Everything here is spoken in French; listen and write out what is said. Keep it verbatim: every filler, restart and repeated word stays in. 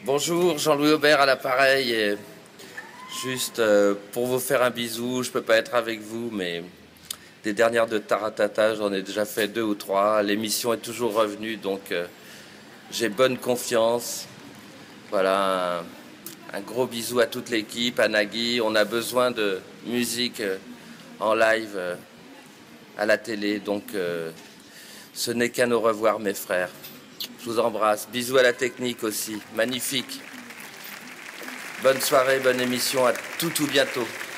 Bonjour, Jean-Louis Aubert à l'appareil. Et juste euh, pour vous faire un bisou, je peux pas être avec vous, mais des dernières de Taratata, j'en ai déjà fait deux ou trois. L'émission est toujours revenue, donc euh, j'ai bonne confiance. Voilà, un, un gros bisou à toute l'équipe, à Nagui. On a besoin de musique euh, en live euh, à la télé, donc euh, ce n'est qu'un au revoir, mes frères. Je vous embrasse. Bisous à la technique aussi. Magnifique. Bonne soirée, bonne émission. À tout, tout bientôt.